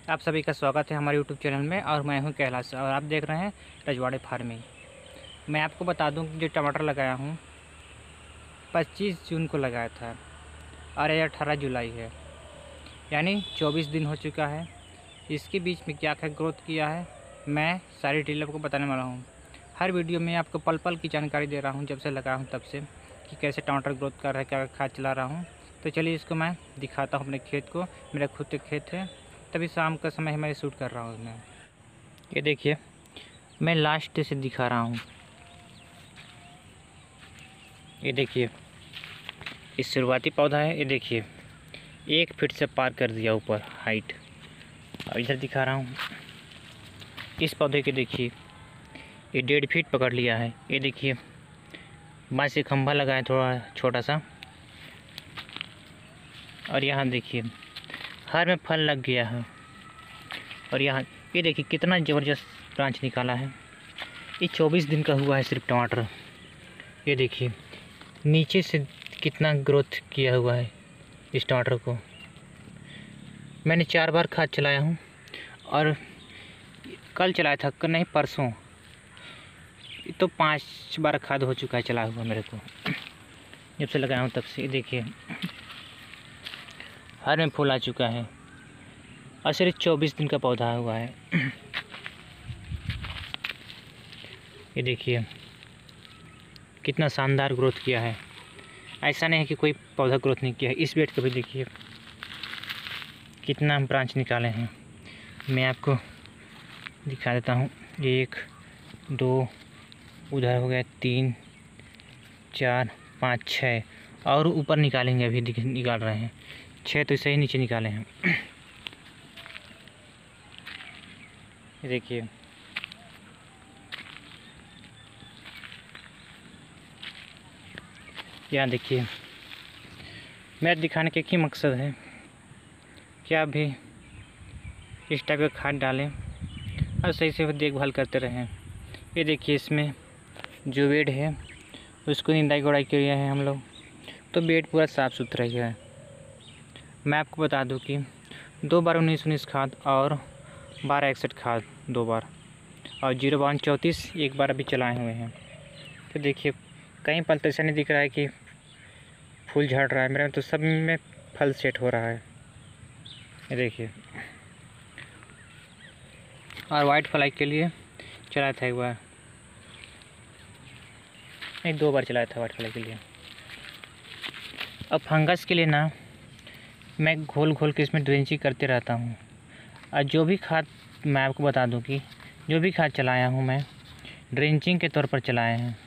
आप सभी का स्वागत है हमारे यूट्यूब चैनल में। और मैं हूं कैलाश और आप देख रहे हैं रजवाड़े फार्मिंग। मैं आपको बता दूं कि जो टमाटर लगाया हूं 25 जून को लगाया था और ये 18 जुलाई है, यानी 24 दिन हो चुका है। इसके बीच में क्या क्या ग्रोथ किया है मैं सारी डिटेल आपको बताने वाला हूँ। हर वीडियो में आपको पल पल की जानकारी दे रहा हूँ, जब से लगाया हूँ तब से, कि कैसे टमाटर ग्रोथ कर रहा है, क्या खाद चला रहा हूँ। तो चलिए इसको मैं दिखाता हूँ अपने खेत को। मेरा खुद के खेत है, तभी शाम का समय मैं शूट कर रहा हूँ। मैं ये देखिए, मैं लास्ट से दिखा रहा हूँ। ये देखिए, इस शुरुआती पौधा है, ये देखिए 1 फीट से पार कर दिया ऊपर हाइट। और इधर दिखा रहा हूँ इस पौधे के, देखिए ये 1.5 फीट पकड़ लिया है। ये देखिए बाँस से खंभा लगा है थोड़ा छोटा सा। और यहाँ देखिए हर में फल लग गया है। और यहाँ ये देखिए कितना ज़बरदस्त ब्रांच निकाला है। ये 24 दिन का हुआ है सिर्फ टमाटर। ये देखिए नीचे से कितना ग्रोथ किया हुआ है इस टमाटर को। मैंने 4 बार खाद चलाया हूँ और कल चलाया था, नहीं परसों। तो 5 बार खाद हो चुका है चला हुआ मेरे को, जब से लगाया हूँ तब से। ये देखिए हर में फूल आ चुका है और सिर्फ 24 दिन का पौधा हुआ है। ये देखिए कितना शानदार ग्रोथ किया है। ऐसा नहीं है कि कोई पौधा ग्रोथ नहीं किया है। इस बेड को भी देखिए कितना ब्रांच निकाले हैं। मैं आपको दिखा देता हूँ। 1 2 उधर हो गया, 3 4 5 6 और ऊपर निकालेंगे, अभी निकाल रहे हैं। 6 तो सही नीचे निकाले हैं। ये देखिए यहाँ देखिए, मेरा दिखाने का एक ही मकसद है कि आप भी इस टाइप का खाद डालें और सही से देखभाल करते रहें। ये देखिए इसमें जो बेड है उसको निंदाई गोड़ाई किया है हम लोग, तो बेड पूरा साफ़ सुथरा ही है। मैं आपको बता दूं कि 2 बार 19-19 खाद और 12-61 खाद 2 बार, और 0-32-34 1 बार अभी चलाए हुए हैं। तो देखिए कहीं पल तो ऐसा नहीं दिख रहा है कि फूल झड़ रहा है। मेरे में तो सब में फल सेट हो रहा है। ये देखिए, और वाइट फ्लाई के लिए चलाया था 1 बार, नहीं 2 बार चलाया था वाइट फ्लाई के लिए। अब फंगस के लिए ना मैं घोल घोल के इसमें ड्रेंचिंग करते रहता हूँ। और जो भी खाद, मैं आपको बता दूँ कि जो भी खाद चलाया हूँ मैं ड्रेंचिंग के तौर पर चलाए हैं।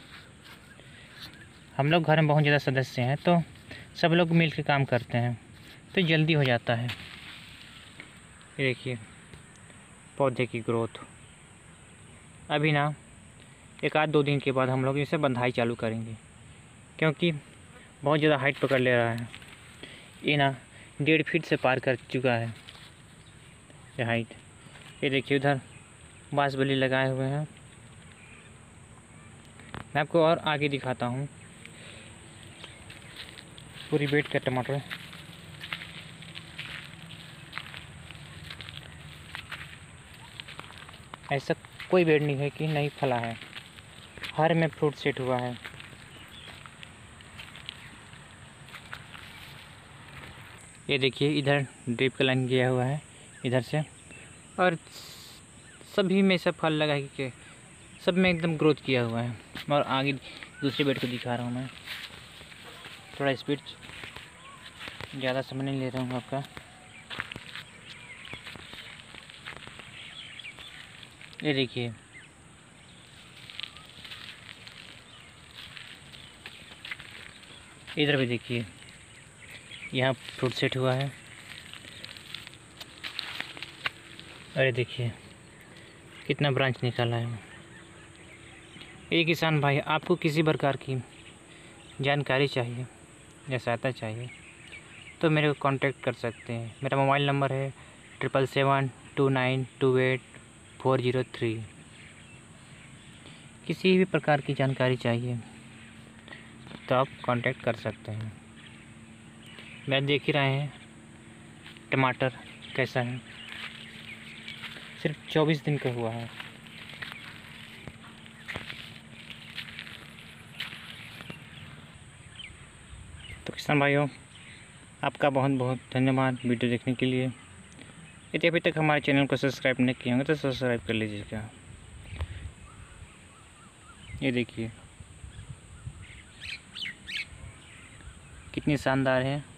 हम लोग घर में बहुत ज़्यादा सदस्य हैं, तो सब लोग मिल के काम करते हैं, तो जल्दी हो जाता है। ये देखिए पौधे की ग्रोथ। अभी ना 1 आध 2 दिन के बाद हम लोग इसे बंधाई चालू करेंगे, क्योंकि बहुत ज़्यादा हाइट पकड़ ले रहा है। ये ना 1.5 फीट से पार कर चुका है ये हाइट। ये देखिए उधर बांसबेली लगाए हुए हैं। मैं आपको और आगे दिखाता हूँ पूरी बेड का टमाटर। ऐसा कोई बेड नहीं है कि नहीं फला है, हर में फ्रूट सेट हुआ है। ये देखिए इधर ड्रिप का लाइन गया हुआ है इधर से, और सभी में सब फल लगा के सब में एकदम ग्रोथ किया हुआ है। और आगे दूसरे बेड को दिखा रहा हूँ मैं। थोड़ा स्पीड ज़्यादा समय नहीं ले रहा हूँ आपका। ये देखिए इधर भी देखिए, यहाँ फ्रूट सेट हुआ है। अरे देखिए कितना ब्रांच निकाला है। ये किसान भाई, आपको किसी प्रकार की जानकारी चाहिए या सहायता चाहिए तो मेरे को कांटेक्ट कर सकते हैं। मेरा मोबाइल नंबर है 7772928403। किसी भी प्रकार की जानकारी चाहिए तो आप कांटेक्ट कर सकते हैं। मैं देख ही रहे हैं टमाटर कैसा है। सिर्फ 24 दिन का हुआ है। तो किसान भाइयों, आपका बहुत बहुत धन्यवाद वीडियो देखने के लिए। यदि अभी तक हमारे चैनल को सब्सक्राइब नहीं किए होंगे तो सब्सक्राइब कर लीजिएगा। ये देखिए कितनी शानदार है।